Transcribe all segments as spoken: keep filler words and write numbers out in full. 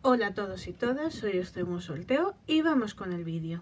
Hola a todos y todas, hoy estoy en un sorteo y vamos con el vídeo.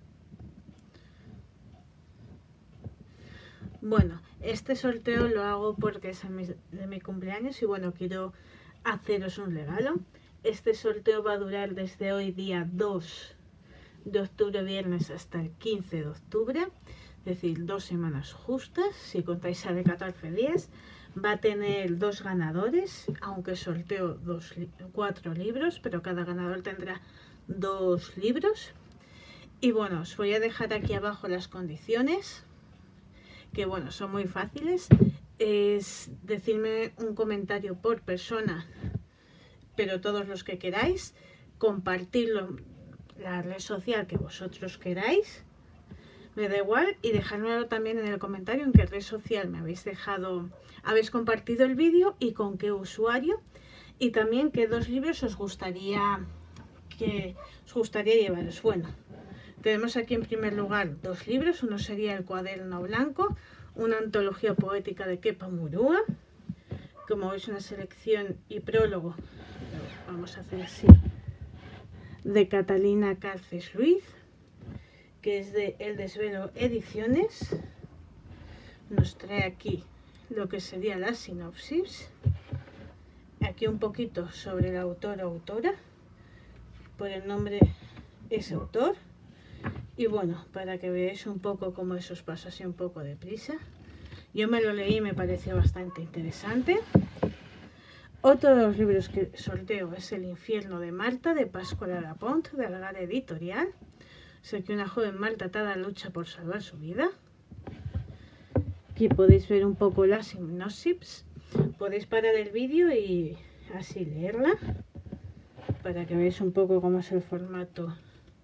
Bueno, este sorteo lo hago porque es de mi cumpleaños y bueno, quiero haceros un regalo. Este sorteo va a durar desde hoy día dos de octubre, viernes, hasta el quince de octubre, es decir, dos semanas justas, si contáis a de catorce días. Va a tener dos ganadores, aunque sorteo dos, cuatro libros, pero cada ganador tendrá dos libros. Y bueno, os voy a dejar aquí abajo las condiciones, que bueno, son muy fáciles. Es decirme un comentario por persona, pero todos los que queráis, compartirlo en la red social que vosotros queráis, me da igual, y dejármelo también en el comentario en qué red social me habéis dejado, habéis compartido el vídeo y con qué usuario, y también qué dos libros os gustaría que os gustaría llevaros. Bueno, tenemos aquí en primer lugar dos libros. Uno sería El cuaderno blanco, una antología poética de Kepa Murúa, como veis una selección y prólogo, vamos a hacer así, de Catalina Carces Ruiz, que es de El Desvelo Ediciones. Nos trae aquí lo que sería la sinopsis, aquí un poquito sobre el autor o autora, por el nombre es autor, y bueno, para que veáis un poco cómo eso os pasa así un poco deprisa. Yo me lo leí y me pareció bastante interesante. Otro de los libros que sorteo es El infierno de Marta, de Pascual Arapont, de Algar Editorial. Sé que una joven maltratada lucha por salvar su vida. Aquí podéis ver un poco la sinopsis. Podéis parar el vídeo y así leerla, para que veáis un poco cómo es el formato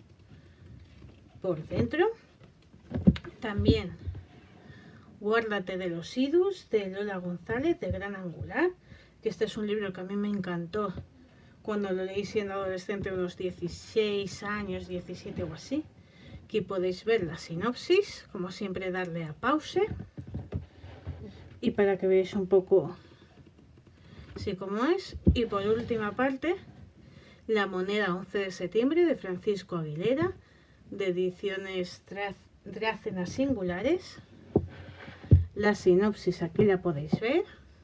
por dentro. También Guárdate de los idus, de Lola González, de Gran Angular, que este es un libro que a mí me encantó cuando lo leí siendo adolescente, unos dieciséis años, diecisiete o así. Aquí podéis ver la sinopsis, como siempre darle a pause, y para que veáis un poco así como es. Y por última parte, La moneda once de septiembre, de Francisco Aguilera, de Ediciones Drácenas Singulares. La sinopsis aquí la podéis ver,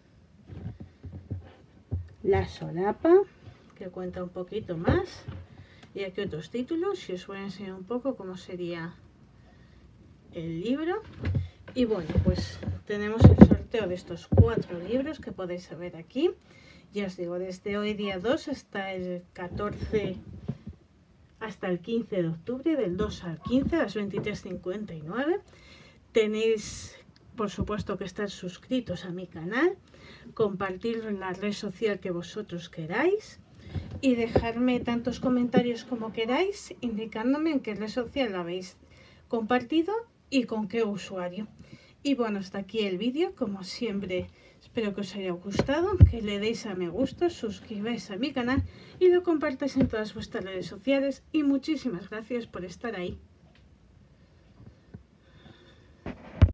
la solapa, que cuenta un poquito más, y aquí otros títulos, y os voy a enseñar un poco cómo sería el libro. Y bueno, pues tenemos el sorteo de estos cuatro libros que podéis ver aquí. Ya os digo, desde hoy día dos hasta el catorce, hasta el quince de octubre, del dos al quince a las veintitrés cincuenta y nueve. Tenéis, por supuesto, que estar suscritos a mi canal, compartirlo en la red social que vosotros queráis y dejarme tantos comentarios como queráis, indicándome en qué red social lo habéis compartido y con qué usuario. Y bueno, hasta aquí el vídeo. Como siempre, espero que os haya gustado, que le deis a me gusta, suscribáis a mi canal y lo compartáis en todas vuestras redes sociales. Y muchísimas gracias por estar ahí.